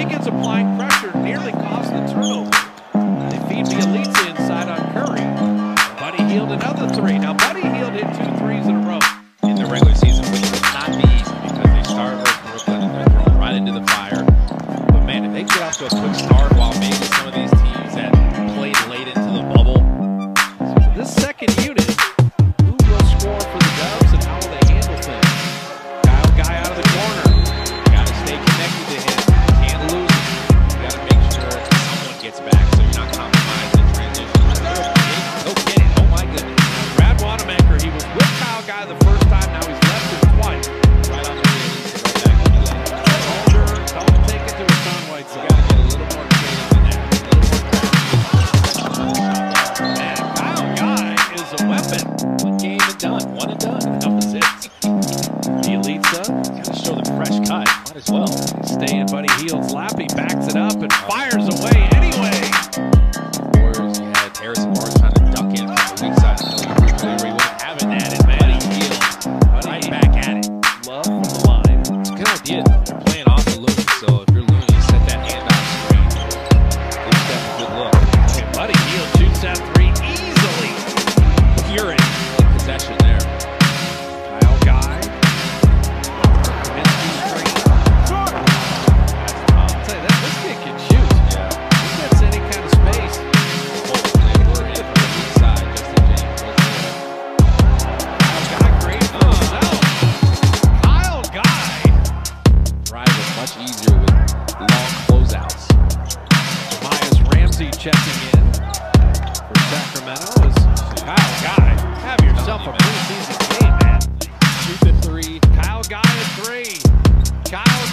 Wiggins applying pressure, nearly caused the turnover. They feed the elites inside on Curry. Buddy Hield another three. Now Buddy Hield hit 2 threes in a row in the regular season, which would not be easy because they started versus Brooklyn and they're thrown right into the fire. But man, if they get off to a quick start while maybe some of these teams that played late into the bubble. So for this second unit, who will score for the Dubs and how will they handle things? Kyle Guy out of the corner. Got to stay connected to him. Can't lose him. You got to make sure someone gets back so you're not compromised in transition. No kidding. Oh my goodness. Brad Wanamaker, he was with Kyle Guy the first time. Now he's left him twice. Right on the release. Right back into that. Calder, don't take it to a Son Whiteside. You got to get a little more creative than that. And Kyle Guy is a weapon. One game and done. One and done. That was it. The Elitsa. Got to show the fresh cut. Might as well. Stay in Buddy Hield's lap. He backs it up and fires away anyway. Warriors, you had Harrison Morris trying to duck in from the weak side of the league. He wasn't having that. And Buddy Hield right back at it. Love from the line. It's a good idea, though. They're playing off the loop, so if you're Looney, you set that handoff screen. Give Steph a good look. And Buddy Hield shoots that three easily. Pure possession there. Kyle Guy. Kaminsky screen. I'll tell you that this kid can shoot. Yeah. He gets any kind of space. They were in from the weak side, Justin James was there. Kyle Guy, great for himself. Kyle Guy. Drive was much easier with long closeouts. Myers Ramsey checking in for Sacramento is Kyle Guy. Have yourself a preseason game, man. Shoot the three. Kyle Guy at 3. Kyle